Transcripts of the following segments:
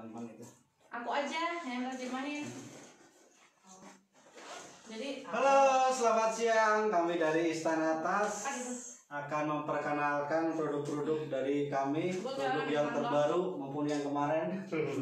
gampang itu. Aku aja yang terjemahin. Jadi halo, selamat siang. Kami dari Istana Tas akan memperkenalkan produk-produk dari kami, produk yang terbaru maupun yang kemarin.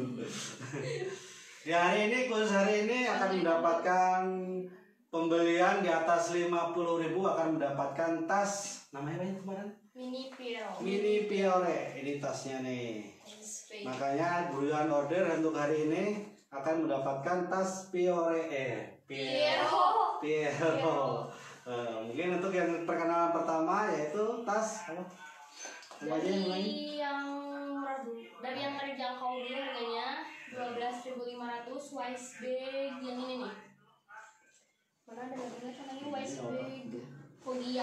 Di hari ini, khusus hari ini akan mendapatkan pembelian di atas 50.000 akan mendapatkan tas. Namanya apa kemarin? Mini Piero. Mini Piore. Ini tasnya nih. Makanya buruan order untuk hari ini akan mendapatkan tas Piore. Piero. Mungkin untuk yang perkenalan pertama yaitu tas apa? Dari yang murah dulu, dari yang terjangkau dulu harganya 12.500 wise bag yang ini nih. Mana ada lagi namanya wise bag Foggia.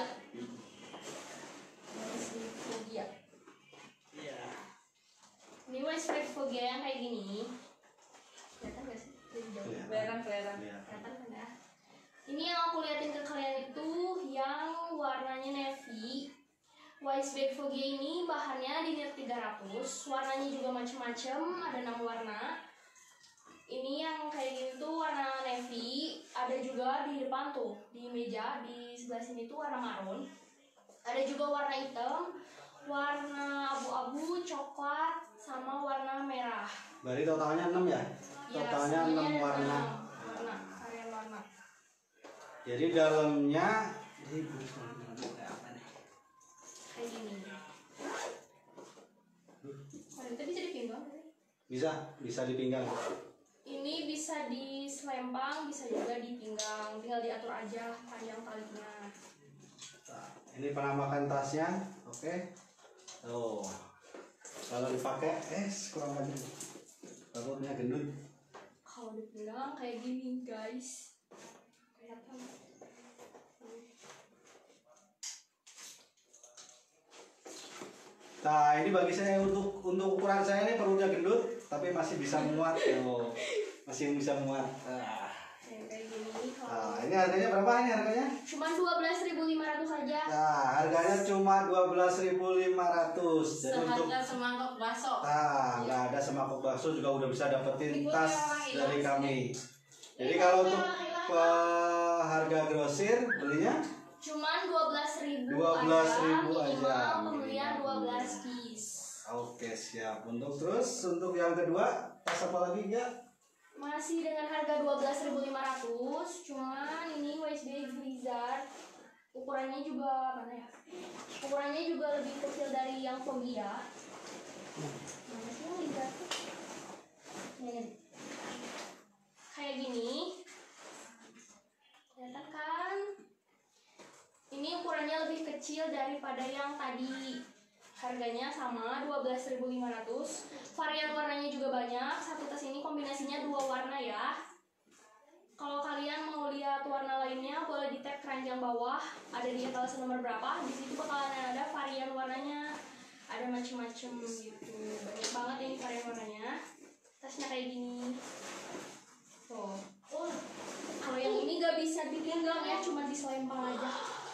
Wise bag Foggia. Iya. Ini wise bag Foggia yang kayak gini. Kelihatan nggak sih? Kelihatan. Kelihatan kan ya? Ini yang aku liatin ke kalian itu yang warnanya navy. Wise bag Foggia ini bahannya di NIR 300, warnanya juga macam-macam, ada 6 warna. Ini yang kayak gini tuh warna navy, ada juga di depan tuh, di meja, di sebelah sini tuh warna marun. Ada juga warna hitam, warna abu-abu, coklat, sama warna merah. Berarti totalnya 6 ya? Totalnya 6 warna. Varian warna. Jadi dalamnya Kayak gini. Itu bisa dipinggang? Bisa dipinggang. Ini bisa di selempang, bisa juga dipinggang. Tinggal diatur aja panjang talinya. Nah, ini penampakan tasnya, oke. Tuh, kalau dipakai, kurang lagi. Takutnya gendut. Kalau dipinggang kayak gini, guys. Kelihatan. Nah, ini bagi saya untuk ukuran saya ini perutnya gendut, tapi masih bisa muat. Masih bisa muat. Kayak gini. Nah, ini harganya berapa ini harganya? Cuma 12.500 aja. Nah, harganya cuma 12.500. Jadi untuk semangkok bakso. nah, nggak ada semangkok bakso juga udah bisa dapetin tas dari kami. Jadi kalau untuk harga grosir belinya cuman 12.000 aja. Minimal pembelian 12 piece. Oke, siap. Untuk yang kedua, tas apa lagi ya? Masih dengan harga 12.500, cuman ini wise bag Blizzard. Ukurannya juga mana ya? Ukurannya juga lebih kecil dari yang Foggia. Mana sih yang Blizzard? Nih. Kayak gini. Kelihatan kan? Ini ukurannya lebih kecil daripada yang tadi. Harganya sama 12.500. Varian warnanya juga banyak. Satu tas ini kombinasinya 2 warna ya. Kalau kalian mau lihat warna lainnya boleh di tag keranjang bawah. Ada di etalase nomor berapa. Di situ bakalan ada varian warnanya. Ada macam-macam gitu. Banyak banget ini varian warnanya. Tasnya kayak gini. Tuh. Kalau yang ini gak bisa dipinggang ya, cuma diselempang aja.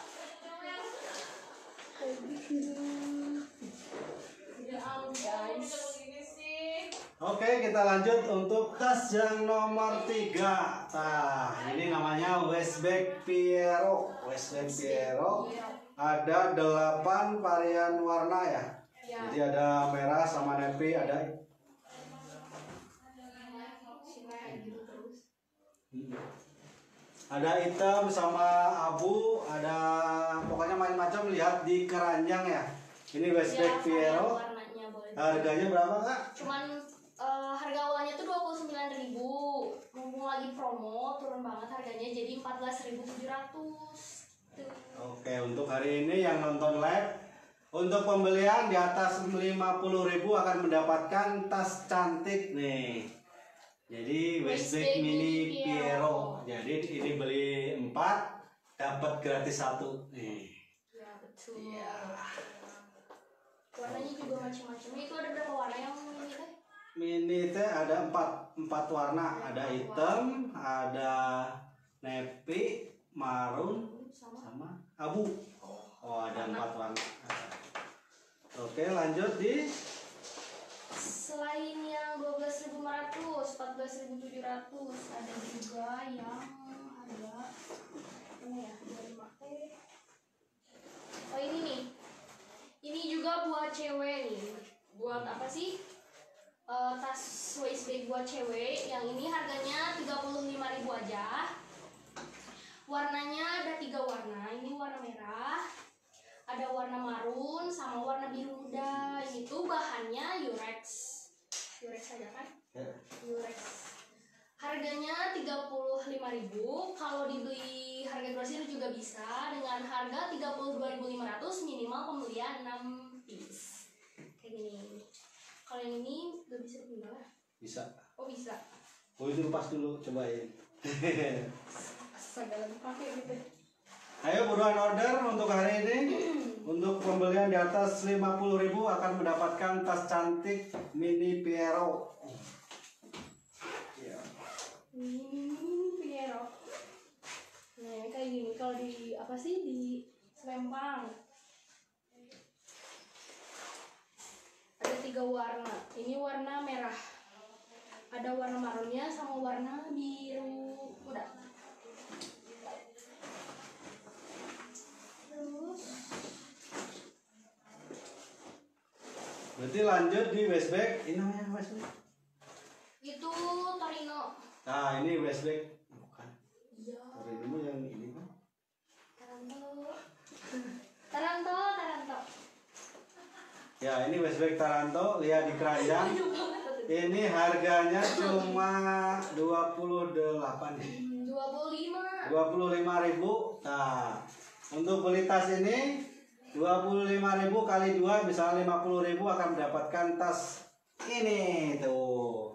Guys. Oke, kita lanjut untuk tas yang nomor 3. Nah, ini namanya waist bag Piero. Waist bag Piero. Ada 8 varian warna ya. Jadi ada merah sama navy, ada hitam sama abu, ada pokoknya macam-macam. Lihat di keranjang ya. Ini waist bag Piero. Harganya berapa kak? Cuman harga awalnya tuh 29.000. Mumpung lagi promo turun banget harganya jadi 14.700. Oke, untuk hari ini yang nonton live, untuk pembelian di atas 50.000 akan mendapatkan tas cantik nih. Jadi waist bag mini Piero. Jadi ini beli 4 dapat gratis 1 nih. Ya betul. Iya. Warnanya juga macam-macam. Itu ada berapa warna yang ini teh? Mini teh ada 4 warna. Ada hitam, ada navy, marun, sama abu. Oh, ada 4 warna. Oke, lanjut di Selain yang 12.500, 14.700, ada juga yang harga ini ya, 25. Oh ini nih, ini juga buat cewek nih. Buat apa sih? Tas waist bag buat cewek. Yang ini harganya 35.000 aja. Warnanya ada 3 warna. Ini warna merah, ada warna marun, sama warna biru muda. Ini tuh bahannya Urex. Urex aja kan? Urex. Harganya 35.000. Kalau dibeli harga grosir juga bisa dengan harga 32.500, minimal pembelian 6 piece. Kayak gini. Kalau yang ini gak bisa tinggal. Bisa. Oh bisa. Oh itu lepas dulu, cobain. Segala pakai gitu. Ayo buruan order untuk hari ini. Untuk pembelian di atas 50.000 akan mendapatkan tas cantik mini Piero. Piero. Nah kayak gini kalau di apa sih di selempang. Ada 3 warna. Ini warna merah. Ada warna marunnya sama warna biru muda. Terus Berarti lanjut di waist bag. Ini namanya waist bag. itu Torino. Nah ini waist bag. Bukan. Iya. Torino yang ini kan. Taranto. Ya ini waist bag Taranto. Lihat di keranjang. Ini harganya cuma 28. 25. 25.000. Nah, untuk beli tas ini 25.000 kali 2 misalnya 50.000 akan mendapatkan tas ini tuh.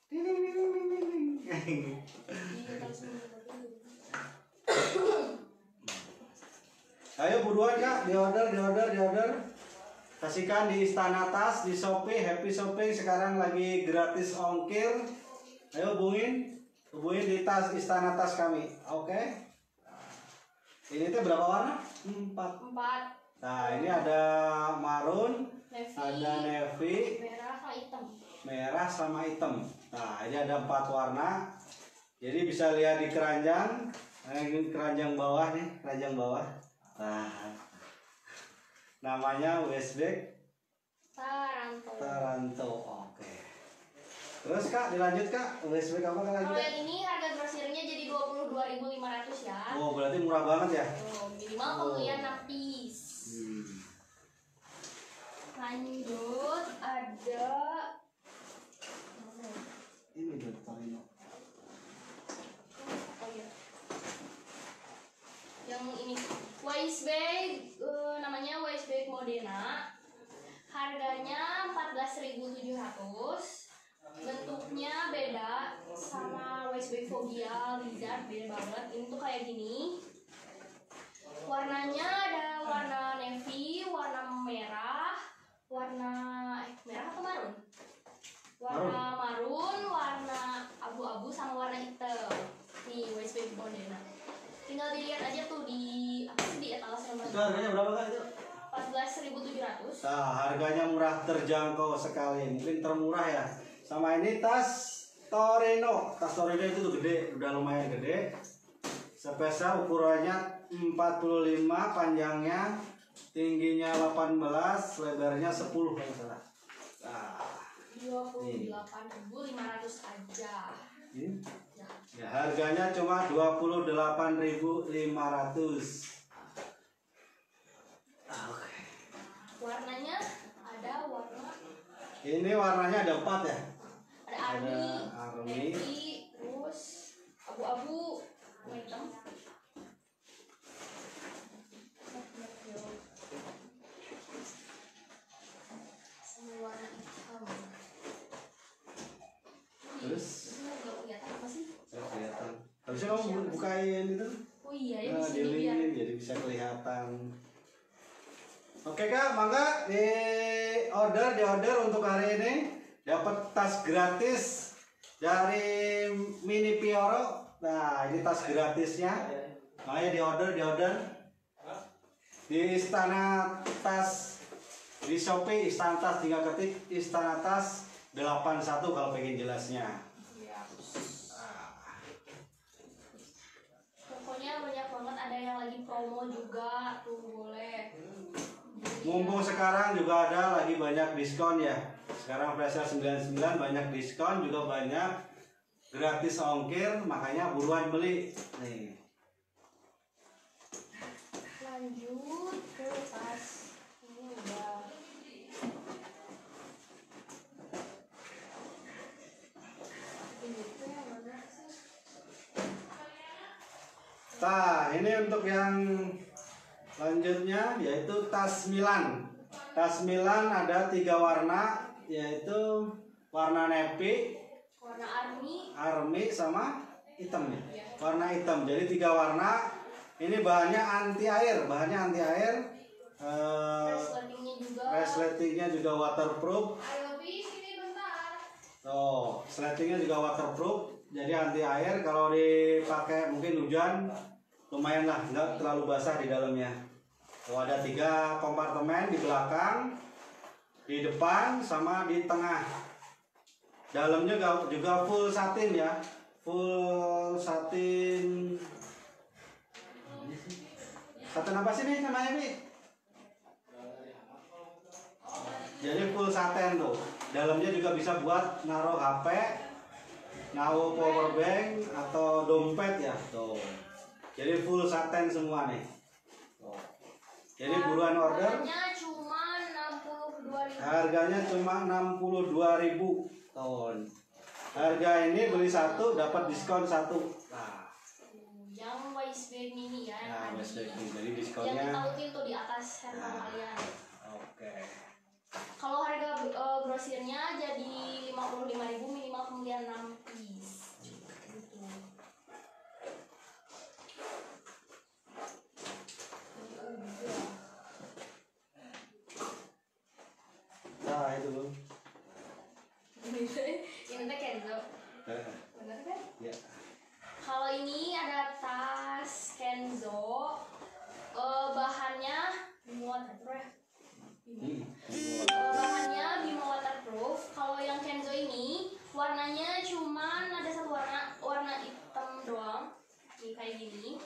Ayo buruan Kak, di order. Kasihkan di Istana Tas, di Shopee, Happy Shopping sekarang lagi gratis ongkir. Ayo hubungin di tas Istana Tas kami, oke? Ini tuh berapa warna? 4. Nah ini ada marun, Navy, ada navy, merah sama hitam. Nah ini ada 4 warna. Jadi bisa lihat di keranjang. Ini keranjang bawah nih, keranjang bawah. Nah, namanya waist bag Taranto. Oke. Terus Kak, dilanjut Kak. Waist bag apa lagi? Kalau yang ini harga grosirnya jadi 22.500 ya. Oh, berarti murah banget ya. Oh, minimal pembelian 6 piece. Lanjut ada ini dari Torino. Oh iya. Yang ini waist bag, namanya waist bag Modena. Harganya 14.700. Bentuknya beda sama waist bag Foggia Lizard, beda banget. Ini tuh kayak gini. Warnanya ada warna navy, warna merah, warna merah atau marun? Warna marun, warna abu-abu sama warna hitam. Nih waist bag Modena. Tinggal dilihat aja tuh di apa sih di etalase nomor. Itu harganya berapa Kak itu? 14.700. Nah, harganya murah, terjangkau sekali. Mungkin termurah ya. Sama ini tas Torino. Tas Torino itu tuh gede, udah lumayan gede. Spesial ukurannya 45, panjangnya, tingginya 18, lebarnya 10 kalau salah. Nah, 28.500 aja. ini? Ya, harganya cuma 28.500. Oke. Warnanya ada warna. Ini warnanya ada 4 ya? Ada army, army, navy, terus abu-abu, hitam. Sama warna hitam. Terus? Ini nggak kelihatan apa sih? Nggak kelihatan. Harusnya kamu bukain itu. Oh iya ya, Nah, di sini biar. dilingin jadi bisa kelihatan. Oke Kak, mangga di order untuk hari ini dapat tas gratis dari Mini Piero. Nah, ini tas gratisnya. Makanya di order di Istana Tas di Shopee. Istana Tas, tinggal ketik Istana Tas 81 kalau pengen jelasnya. Ya. Pokoknya banyak banget, ada yang lagi promo juga tuh, boleh. Mumpung sekarang juga ada lagi banyak diskon ya. Sekarang flash sale 99 banyak diskon, juga banyak gratis ongkir, makanya buruan beli. Nih. Lanjut ke tas. Ini udah. Ini tuh yang mana sih? Nah, ini untuk yang selanjutnya yaitu tas Milan. Tas Milan ada 3 warna, yaitu warna navy, Warna army sama hitam ya. Warna hitam. Jadi 3 warna. Ini bahannya anti air, resletingnya juga waterproof. Oh, resletingnya juga waterproof, jadi anti air. Kalau dipakai mungkin hujan, lumayan lah, nggak terlalu basah di dalamnya. Oh, ada 3 kompartemen di belakang, di depan, sama di tengah. Dalamnya juga full satin ya, full satin. Satin apa sih nih namanya nih? Jadi full satin tuh. Dalamnya juga bisa buat naruh HP, naruh power bank atau dompet ya. Tuh. Jadi full satin semua nih. Tuh. Jadi buruan order. Harganya cuma 62.000. Tuh. Harga ini beli 1 dapat diskon 1. Nah. Yang waistband mini ya. Nah, waistband mini. Jadi diskonnya. Yang ditautin tuh di atas handphone kalian. Oke. Kalau harga grosirnya jadi 55.000, minimal pembelian 6 piece. Gitu. Nah, itu loh. Ini teh Kenzo. Bener kan? Ya. Kalau ini ada tas Kenzo. Bahannya waterproof. Bahannya Bimo waterproof. Kalau yang Kenzo ini warnanya cuman ada 1 warna hitam doang. Ini kayak gini.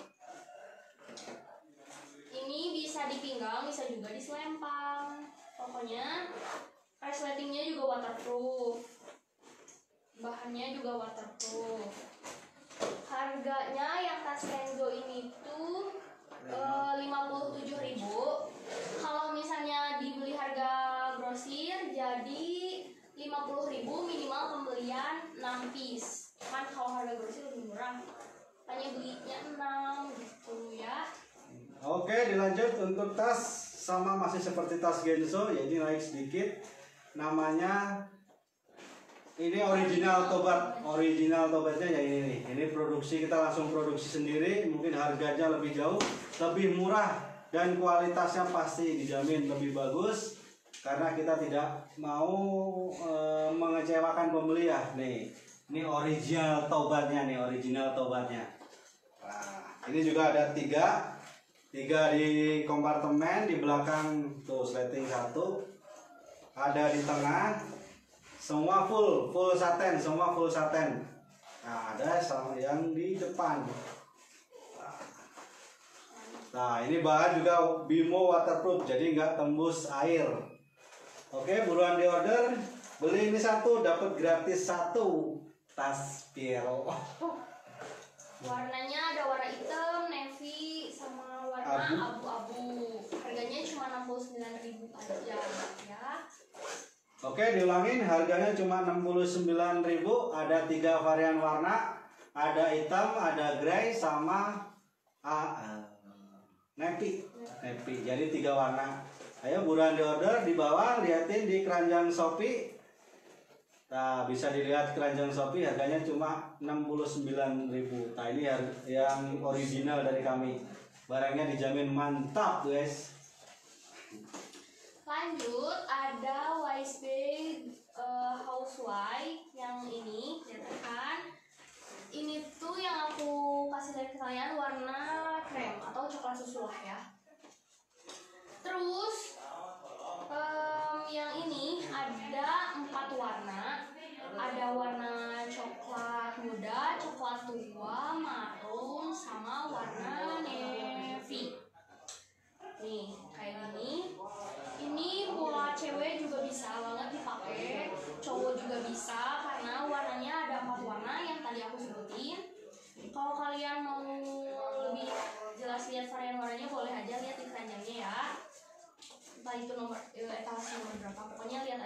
Ini bisa dipinggang, bisa juga diselempang. Pokoknya resletingnya juga waterproof. Bahannya juga waterproof. Harganya yang tas Kenzo ini tuh 57.000. Kalau misalnya dibeli harga grosir jadi 50.000, minimal pembelian 6 piece. Kan kalau harga grosir lebih murah, hanya belinya 6 gitu ya. Oke, dilanjut untuk tas, sama masih seperti tas Genzo, jadi naik sedikit. Namanya ini original tobat. Original tobatnya ya ini nih. Ini produksi, kita langsung produksi sendiri. Mungkin harganya lebih jauh, lebih murah, dan kualitasnya pasti dijamin lebih bagus karena kita tidak mau mengecewakan pembeli ya. Nih, ini original tobatnya nih, original tobatnya. Nah, ini juga ada 3 di kompartemen, di belakang tuh sleting 1, ada di tengah, semua full satin, semua full satin. Nah, ada sama yang di depan. Nah, ini bahan juga Bimo waterproof, jadi nggak tembus air. Oke, buruan di order, beli ini 1 dapat gratis 1 tas Piero. Warnanya ada warna hitam, navy, sama warna abu-abu. Harganya cuma 69.000 aja ya. Oke, diulangin, harganya cuma 69.000. Ada 3 varian warna, ada hitam, ada grey, sama navy. Jadi 3 warna. Ayo buruan di order, di bawah liatin di keranjang Shopee. Nah, bisa dilihat keranjang Shopee, harganya cuma 69.000. Nah, ini yang original dari kami. Barangnya dijamin mantap, guys. Lanjut, ada waistband housewife yang ini, lihat kan? Ini tuh yang aku kasih lihat ke kalian warna krem atau coklat susu lah ya. Terus yang ini ada 4 warna.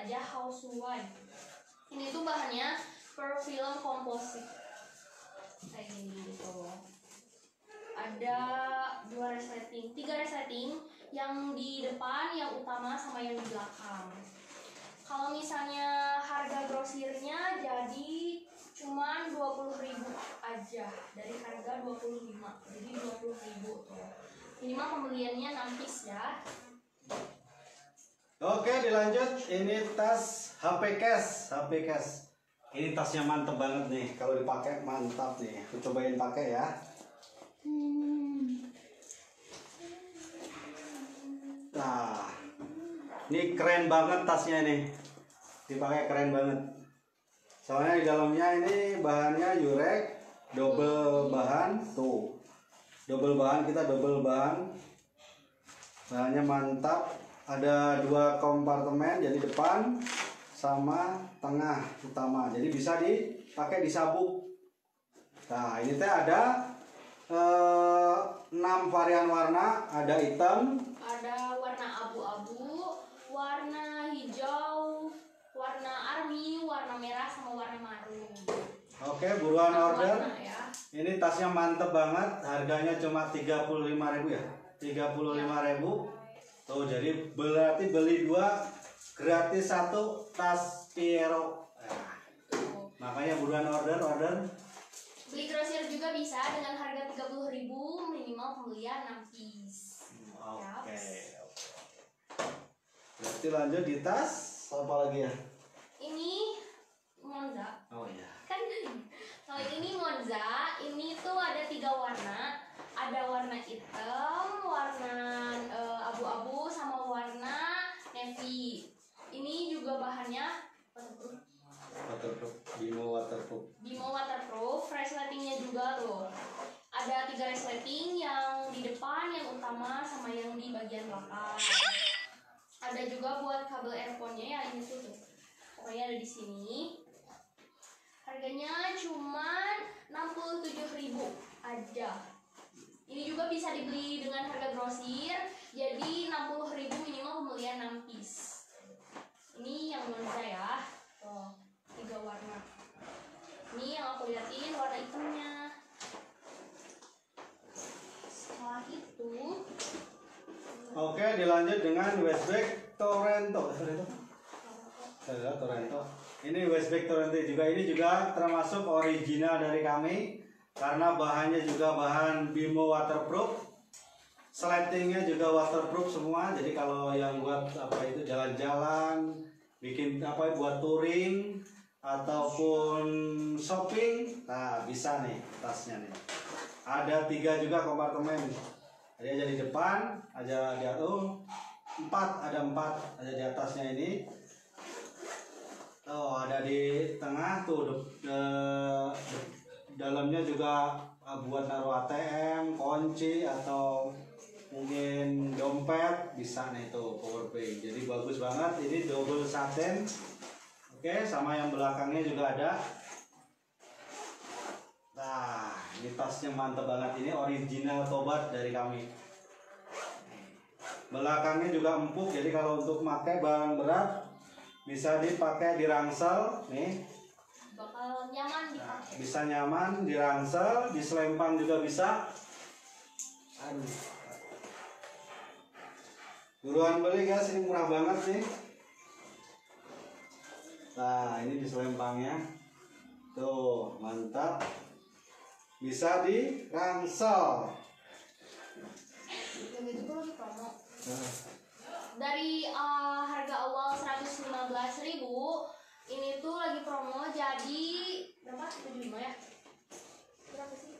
aja housewife. Ini tuh bahannya per film komposit kayak gini gitu. Ada 2 resleting, 3 resleting, yang di depan, yang utama, sama yang di belakang. Kalau misalnya harga grosirnya jadi cuman 20.000 aja, dari harga 25, jadi 20.000 tuh. Minimal pembeliannya 6 piece ya. Oke, dilanjut. Ini tas HP case, HP case. Ini tasnya mantep banget nih, kalau dipakai mantap nih. Aku cobain pakai ya. Nah, ini keren banget tasnya nih, dipakai keren banget. Soalnya di dalamnya ini bahannya Yurex, double bahan tuh, double bahan, kita double bahan, bahannya mantap. Ada 2 kompartemen, jadi depan sama tengah utama, jadi bisa dipakai di sabuk. Nah, ini teh ada 6 varian warna, ada hitam, ada warna abu-abu, warna hijau, warna army, warna merah, sama warna marun. Oke, buruan order. Warna, ya. Ini tasnya mantep banget, harganya cuma 35.000 ya, 35.000. Tuh, jadi berarti beli 2 gratis 1 tas Piero. Nah, makanya buruan order. Beli grosir juga bisa dengan harga 30.000, minimal pembelian 6 piece. Oke. Berarti lanjut di tas apa lagi ya? Ini Monza. Oh iya. Kan kalau ini Monza, ini tuh ada 3 warna. Ada warna hitam, warna abu-abu, sama warna navy. Ini juga bahannya Waterproof, Bimo waterproof. Bimo waterproof. Resletingnya juga tuh. Ada 3 resleting, yang di depan, yang utama, sama yang di bagian belakang. Ada juga buat kabel earphone-nya ya, ini tuh. Pokoknya ada di sini. Harganya cuma 67.000 aja. Ini juga bisa dibeli dengan harga grosir, jadi 60.000 minimal pembelian 6 piece. Ini yang Monza ya. Tuh, 3 warna. Ini yang aku liatin warna hitamnya. Setelah itu, Oke, dilanjut dengan Westback Torrento. Torrento. Ini Westback Torrento juga, ini juga termasuk original dari kami karena bahannya juga bahan Bimo waterproof. Sletingnya juga waterproof semua. Jadi kalau yang buat apa itu jalan-jalan, bikin apa buat touring ataupun shopping, nah bisa nih tasnya nih. Ada 3 juga kompartemen. Jadi aja di depan, aja di atas, 4 ada 4 ada di atasnya ini. Oh, ada di tengah tuh dalamnya juga buat naruh ATM, kunci atau mungkin dompet bisa nih tuh power bank. Jadi bagus banget, ini double satin. Oke, sama yang belakangnya juga ada. Nah, ini tasnya mantap banget, ini original tobat dari kami. Belakangnya juga empuk, jadi kalau untuk pakai barang berat bisa dipakai di rangsel nih. bakal nyaman dipakai. Nah, bisa nyaman di rangsel, di selempang juga bisa. Aduh. Buruan beli guys, ini murah banget nih. Nah, ini di selempangnya. Tuh, mantap. Bisa di rangsel. Yang itu lagi promo. Dari harga awal 115.000, ini tuh lagi promo jadi berapa? 75 ya? Berapa sih?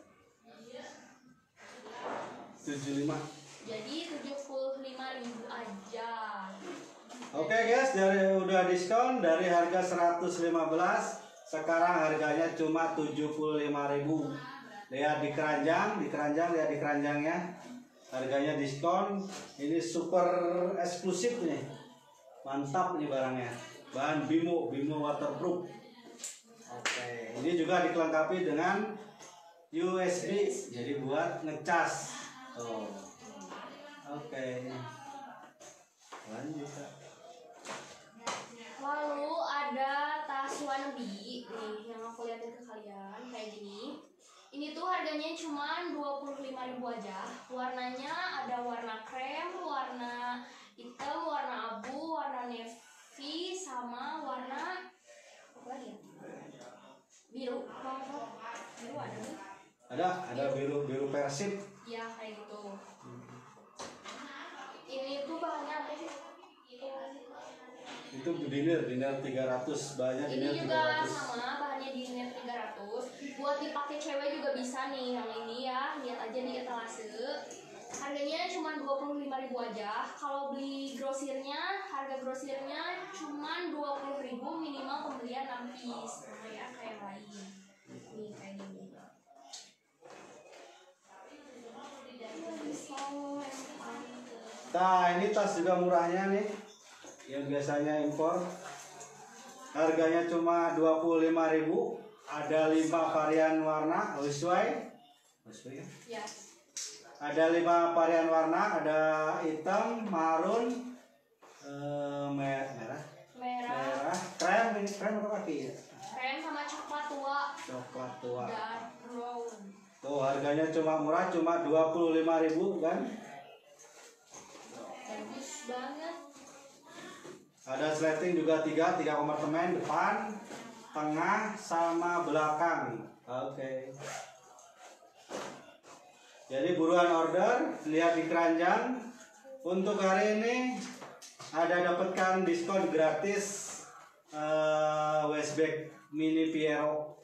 75. Jadi 75.000 aja. Oke guys, udah diskon dari harga 115, sekarang harganya cuma 75.000. Lihat di keranjang, lihat di keranjangnya. Harganya diskon. Ini super eksklusif nih. Mantap nih barangnya. Bahan Bimo waterproof. Oke, ini juga dilengkapi dengan USB, jadi buat ngecas. Oh. Oke. Lanjut. Lalu ada tas wannabe nih yang aku liatin ke kalian kayak gini. Ini tuh harganya cuma 25.000 aja. Warnanya ada warna krem, warna hitam, warna abu, warna navy, sama warna apa lagi ya? Biru. Biru ada nih. Ada biru persib. Ya kayak gitu. Ini tuh bahannya apa sih? Itu dinner 300, bahannya Ini dinner juga 300. sama, bahannya dinner 300. Buat dipakai cewek juga bisa nih yang ini ya. Lihat aja di etalase. Harganya cuma 25.000 aja. Kalau beli grosirnya, harga grosirnya cuma 20.000 minimal pembelian 6 piece. Sama ya kayak yang lain. Nih kayak gini. Nah, ini tas juga murahnya nih. Yang biasanya impor. Harganya cuma 25.000. Ada 5 varian warna sesuai. Ya. Ada 5 varian warna, ada hitam, marun, merah, krem, ini krem atau kaki ya? Krem sama coklat tua. Coklat tua. Dark brown. Tuh harganya cuma murah, cuma 25.000 kan? Bagus banget. Ada sleting juga 3 kompartemen, depan, tengah, sama belakang. Oke. Jadi buruan order, lihat di keranjang. Untuk hari ini ada dapatkan diskon gratis Westback Mini Piero.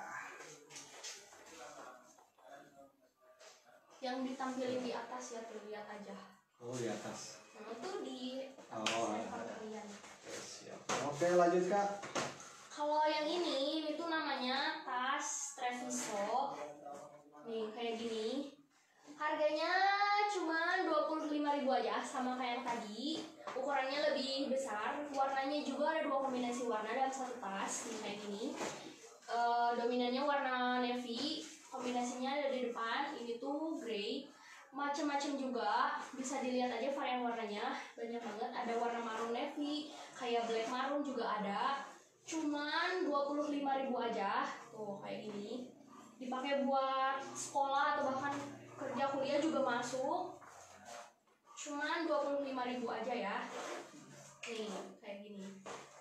Yang ditampilin di atas ya, tuh lihat aja. Oh, di atas. Nah, itu di Oh, kalian. siap. Oke, lanjut Kak. Kalau yang ini tuh namanya tas Treviso. Nih kayak gini. Harganya cuma 25.000 aja, sama kayak yang tadi. Ukurannya lebih besar. Warnanya juga ada 2 kombinasi warna dalam satu tas. Nih kayak gini. Dominannya warna navy. Kombinasinya ada di depan. Ini tuh grey. Macam-macam juga, bisa dilihat aja varian warnanya, banyak banget. Ada warna marun navy, kayak black marun juga ada. Cuman 25.000 aja. Tuh kayak gini. Dipakai buat sekolah atau bahkan kerja kuliah juga masuk. Cuman 25.000 aja ya. Nih kayak gini.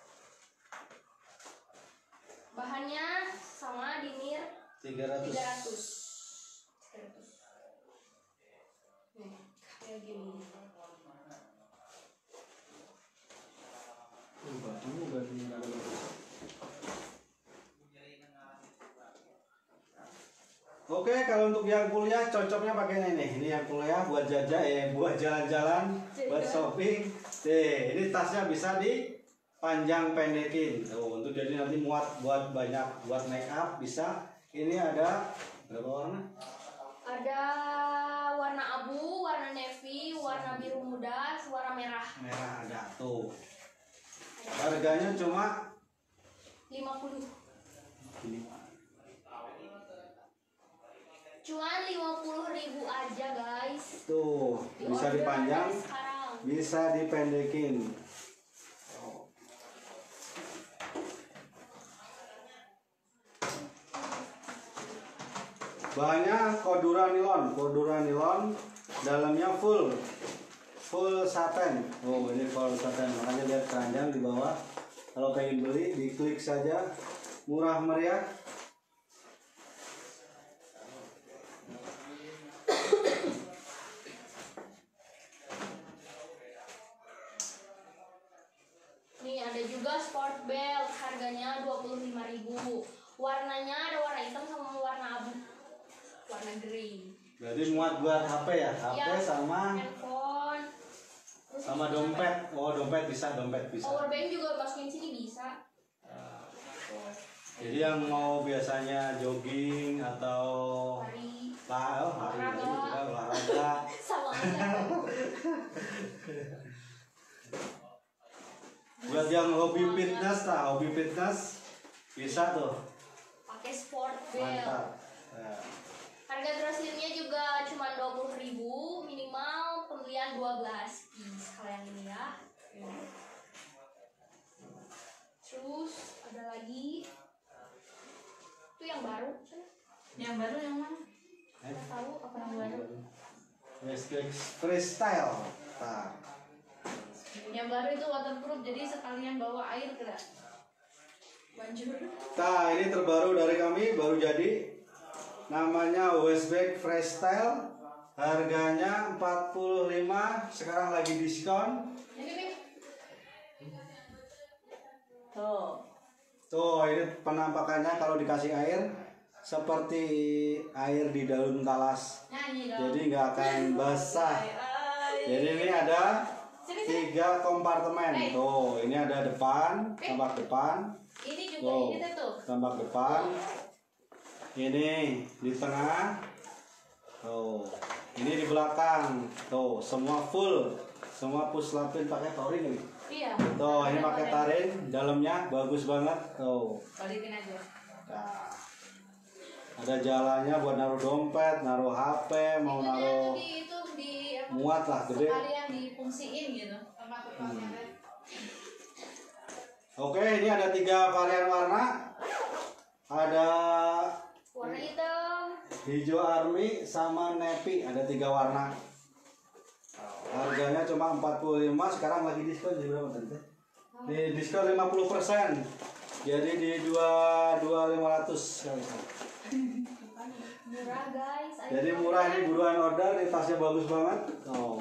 Bahannya sama dinir 300. Nih kayak gini. Oke, kalau untuk yang kuliah cocoknya pakai ini nih. Ini yang kuliah buat buat jalan-jalan, buat shopping. Ini tasnya bisa dipanjang pendekin. Tuh, untuk jadi nanti muat buat banyak, buat make up bisa. Ini ada berapa warna? Ada warna abu, warna navy, warna biru muda, warna merah. Merah ada tuh. Harganya cuma 50. ini. Cuman 50.000 aja guys. Tuh, bisa dipanjang, bisa dipendekin. Bahannya cordura nilon, dalamnya full satin. Oh, ini full satin, makanya lihat keranjang di bawah. Kalau pengen beli, diklik saja, murah meriah. Nih ada juga sport belt, harganya 25.000. Warnanya ada warna hitam sama warna abu, warna grey. Berarti muat buat HP ya? HP Ya, sama handphone. sama dompet. Oh, dompet bisa. Powerbank juga masukin sini bisa. Jadi yang mau biasanya jogging atau Hari olahraga sama aja. buat yang hobi fitness bisa tuh, pakai sport belt. mantap. Nah, Harga grosirnya juga cuma 20.000, minimal pembelian 12 piece. Kalau yang ini ya. Terus ada lagi itu yang baru. Yang baru yang mana? Nggak tahu apa yang baru. Westback freestyle. Nah, Yang baru itu waterproof, jadi sekalian bawa air kira. Banjur. nah, ini terbaru dari kami, baru jadi. Namanya Westback freestyle. Harganya 45, sekarang lagi diskon. Ini nih. Tuh. Tuh, ini penampakannya kalau dikasih air seperti air di daun talas. Nyanyi dong. Jadi nggak akan basah. Jadi ini ada 3 kompartemen. Tuh, ini ada depan, tambak depan. Ini juga Tuh, ini tuh. tambak depan. Ini di tengah. Tuh, ini di belakang. Tuh, semua full. Semua push lapin pakai touring ini. Iya. Tuh, ini pakai taring, dalamnya bagus banget. Tuh. Balikin aja. Nah, ada jalannya buat naruh dompet, naruh HP, mau naruh Itu di apa? muat lah gede. Sekalian difungsiin gitu. Oke, ini ada 3 varian warna. Ada Warna hitam. hijau army sama navy, ada 3 warna. Harganya cuma 45, sekarang lagi diskon jadi berapa tante? Di diskon 50%. Jadi di 22.500. Murah guys. Ayo Jadi makan. murah, ini buruan order, ini tasnya bagus banget. Oh.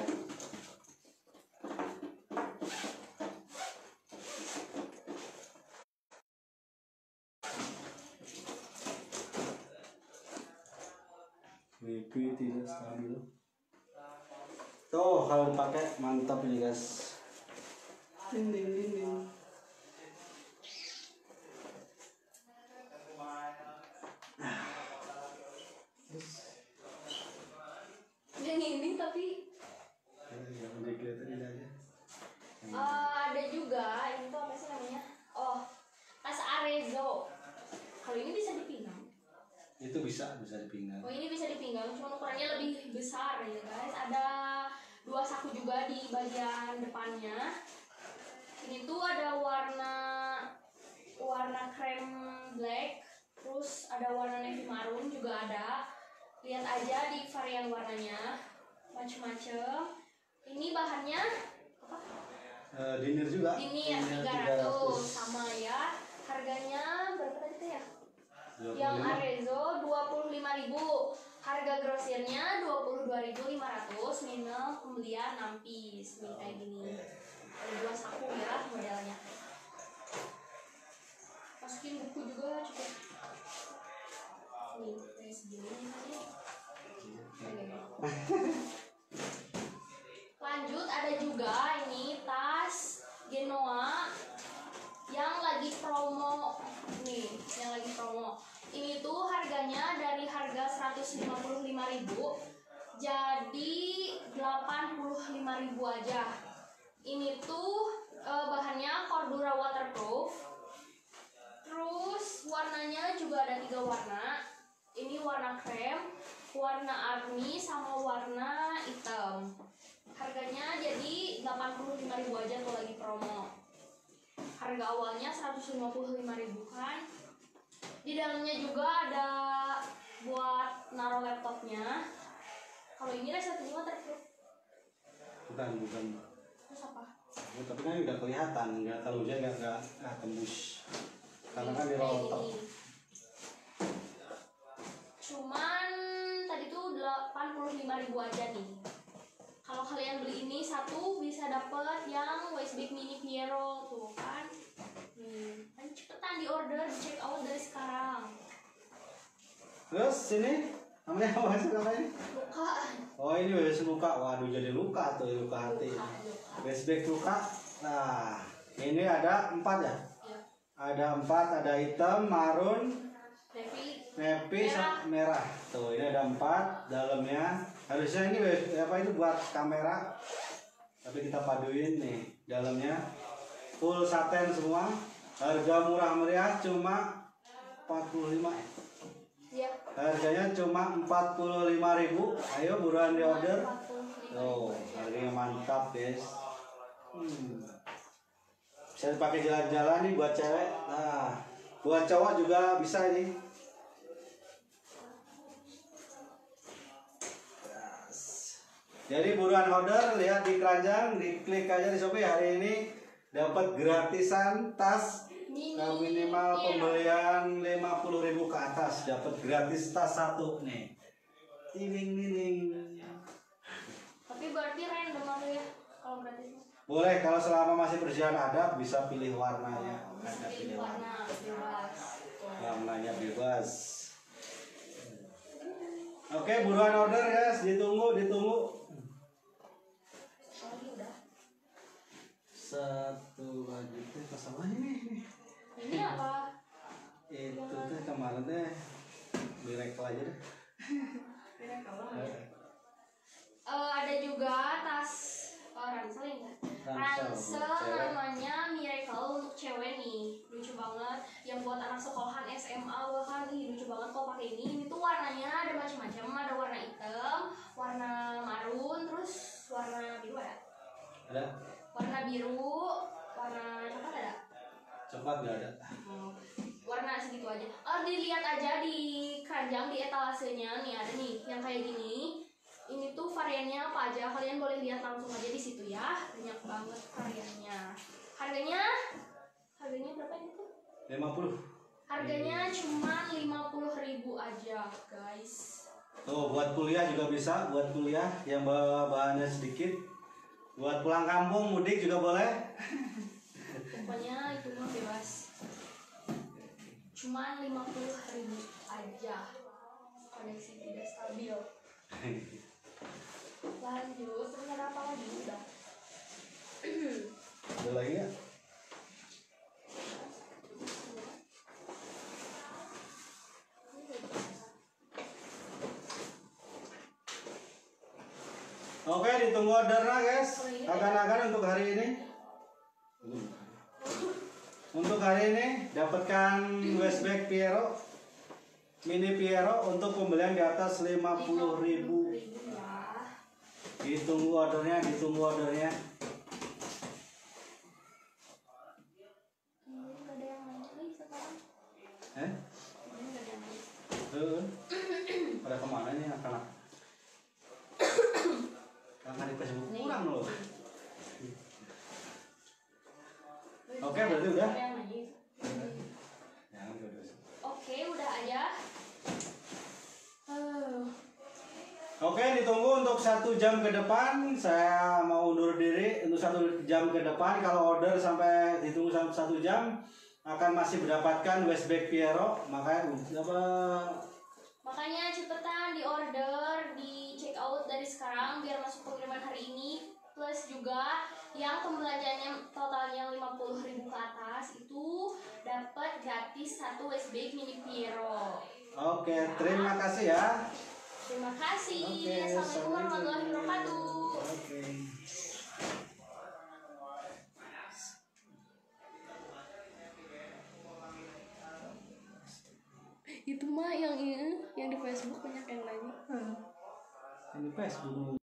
WP tidak stabil. Tuh kalau dipakai mantap ini guys. Ding ding ding ding. Yang ini tapi ada juga ini tuh apa sih namanya? Oh, tas Arezzo. Kalau ini bisa dipinggang. Itu bisa dipinggang. Oh, ini bisa dipinggang, cuma ukurannya lebih besar ya guys. Ada 2 saku juga di bagian depannya. Ini tuh ada warna krem black, terus ada warna navy maroon juga ada. Lihat aja di varian warnanya, macem-macem. Ini bahannya apa? Dinner juga. Ini ya 300 sama ya. Harganya berapa tadi tuh ya? Yang Arezzo 25.000. Harga grosirnya 22.500 minus pembelian 6 piece. Nih kayak gini. Ada 2 saku ya modelnya. Masukin buku juga cukup. Nih kayak segini nih. Lanjut ada juga ini tas Genoa yang lagi promo nih, yang lagi promo. Ini tuh harganya dari harga 155.000 jadi 85.000 aja. Ini tuh bahannya Cordura waterproof. Terus warnanya juga ada 3 warna. Ini warna krem, warna army sama warna hitam. Harganya jadi 85.000 aja tuh lagi promo. Harga awalnya 155.000 kan. Di dalamnya juga ada buat naruh laptopnya. Kalau ini resletingnya waterproof. Bukan. Terus apa? Oh, tapi kan udah kelihatan, nggak terlalu hujan, nggak tembus. Karena kan di Kayak roll top. gini. Cuman tadi tuh 85.000 aja nih. Kalau kalian beli ini satu bisa dapat yang Westback Mini Piero tuh kan. Kan cepetan di order, check out dari sekarang. Terus sini namanya apa sih namanya? Luka. Oh ini wes luka, waduh jadi luka tuh, luka hati. Westback luka. Nah ini ada 4 ya? Ya. Ada 4, ada hitam, marun, Navy merah. Tuh ini ada 4 dalamnya. Harusnya ini apa itu buat kamera, tapi kita paduin nih dalamnya full satin semua. Harga murah meriah cuma 45 ya. ya. Harganya cuma 45.000. Ayo buruan di order. 45.000 Tuh, aja. harganya mantap, guys. Bisa dipakai jalan-jalan nih buat cewek. Nah, buat cowok juga bisa ini. Jadi buruan order, lihat di keranjang, diklik aja di Shopee hari ini dapat gratisan tas minimal pembelian 50.000 ke atas dapat gratis tas satu nih. Tiling. Tapi berarti random aku ya kalau gratis. Boleh kalau selama masih berjalan ada bisa pilih warnanya. Ada pilih Warna bebas. warnanya bebas. Oke, buruan order guys, ditunggu. Satu lagi teh masalah ini. Ini apa? Itu teh kemarin teh miracle aja deh. Ada juga tas ransel ya? Ransel namanya Miracle untuk cewek nih, lucu banget. Yang buat anak sekolahan SMA bahkan lucu banget kalau pakai ini. Ini tuh warnanya ada macam-macam, ada warna hitam, warna marun, terus warna biru ada. Ada? Warna biru, warna coklat ada. Coklat nggak ada. Warna segitu aja. Dilihat aja di keranjang di etalasenya nih ada nih yang kayak gini. Ini tuh variannya apa aja? Kalian boleh lihat langsung aja di situ ya. Banyak banget variannya. Harganya berapa ini tuh? 50. Harganya cuma 50.000 aja, guys. Tuh buat kuliah juga bisa, buat kuliah yang bawa bahannya sedikit. Buat pulang kampung mudik juga boleh. Pokoknya itu mah bebas. Cuma 50.000 aja. Koneksi tidak stabil. Lanjut, terus ada apa lagi? Udah. Ada lagi nggak? Oke, ditunggu ordernya guys. Akan untuk hari ini. Untuk hari ini dapatkan Westback Piero Mini Piero untuk pembelian di atas 50.000. Ya. Ditunggu ordernya. Ini nggak ada yang lain lagi sekarang. Ini nggak ada yang lain. Pada kemana nih anak-anak? Anak di Facebook kurang loh. Oke, berarti udah. Ada yang lagi. Oke, udah aja. Oke, ditunggu untuk 1 jam ke depan. Saya mau undur diri untuk 1 jam ke depan. Kalau order sampai ditunggu 1 jam akan masih mendapatkan Westback Piero. Makanya cepetan di order, di check out dari sekarang biar masuk pengiriman hari ini. Plus juga yang pembelanjaannya totalnya 50.000 ke atas itu dapat gratis 1 Westback Mini Piero. Oke, terima kasih ya. Terima kasih. Oke, Assalamualaikum warahmatullahi wabarakatuh. Oke. Itu mah yang di Facebook banyak yang nanya. Ini Facebook.